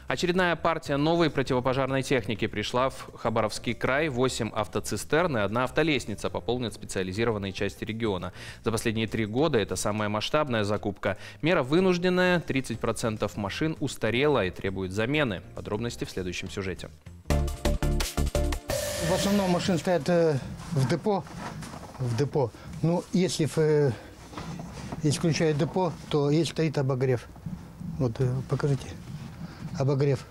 Очередная партия новой противопожарной техники пришла в Хабаровский край. 8 автоцистерн и 1 автолестница пополнят специализированные части региона. За последние 3 года это самая масштабная закупка. Мера вынужденная. 30% машин устарело и требует замены. Подробности в следующем сюжете. В основном машины стоят в депо. Ну, если включают депо, то есть стоит обогрев. Вот, покажите. Обогрев,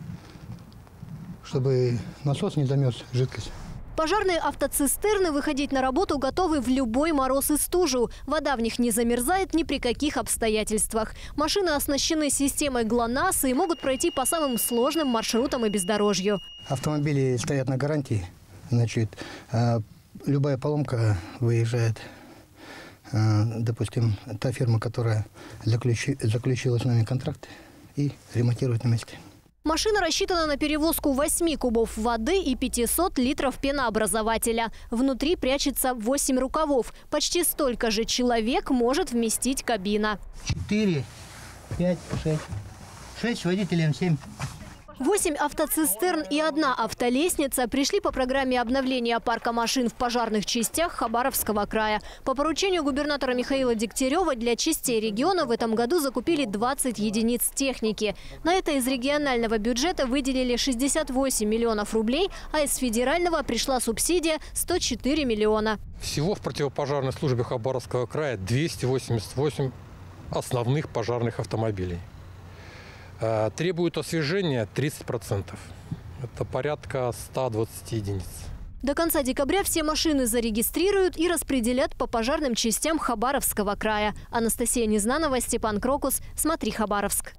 чтобы насос не замерз жидкость. Пожарные автоцистерны выходить на работу готовы в любой мороз и стужу. Вода в них не замерзает ни при каких обстоятельствах. Машины оснащены системой ГЛОНАСС и могут пройти по самым сложным маршрутам и бездорожью. Автомобили стоят на гарантии. Значит, любая поломка выезжает. Допустим, та фирма, которая заключила с нами контракт, и ремонтирует на месте. Машина рассчитана на перевозку 8 кубов воды и 500 литров пенообразователя. Внутри прячется 8 рукавов. Почти столько же человек может вместить кабина. 4, 5, 6. 6 водителям, 7. 8 автоцистерн и 1 автолестница пришли по программе обновления парка машин в пожарных частях Хабаровского края. По поручению губернатора Михаила Дегтярева для частей региона в этом году закупили 20 единиц техники. На это из регионального бюджета выделили 68 миллионов рублей, а из федерального пришла субсидия 104 миллиона. Всего в противопожарной службе Хабаровского края 288 основных пожарных автомобилей. Требует освежения 30%. Это порядка 120 единиц. До конца декабря все машины зарегистрируют и распределят по пожарным частям Хабаровского края. Анастасия Незнанова, Степан Крокус. Смотри, Хабаровск.